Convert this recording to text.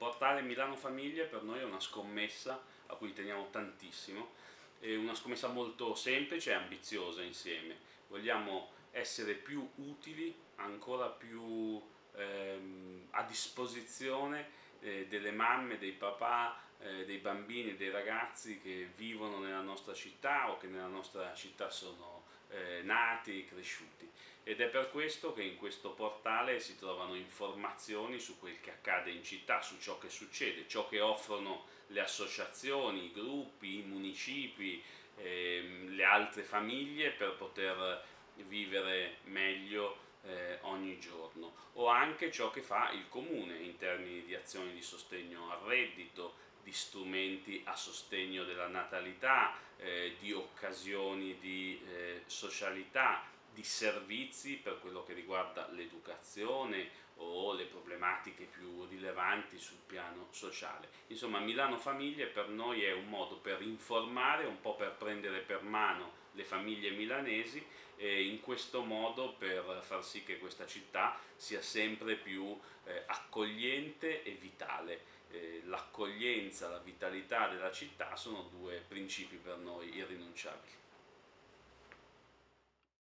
portare Milano Famiglie per noi è una scommessa a cui teniamo tantissimo, è una scommessa molto semplice e ambiziosa insieme. Vogliamo essere più utili, ancora più a disposizione delle mamme, dei papà, dei bambini, dei ragazzi che vivono nella nostra città o che nella nostra città sono nati, cresciuti. Ed è per questo che in questo portale si trovano informazioni su quel che accade in città, su ciò che succede, ciò che offrono le associazioni, i gruppi, i municipi, le altre famiglie per poter vivere meglio ogni giorno, o anche ciò che fa il comune in termini di azioni di sostegno al reddito, di strumenti a sostegno della natalità, di occasioni di socialità, di servizi per quello che riguarda l'educazione o le problematiche più rilevanti sul piano sociale. Insomma, Milano Famiglie per noi è un modo per informare, un po' per prendere per mano le famiglie milanesi e in questo modo per far sì che questa città sia sempre più accogliente e vitale. L'accoglienza, la vitalità della città sono due principi per noi irrinunciabili.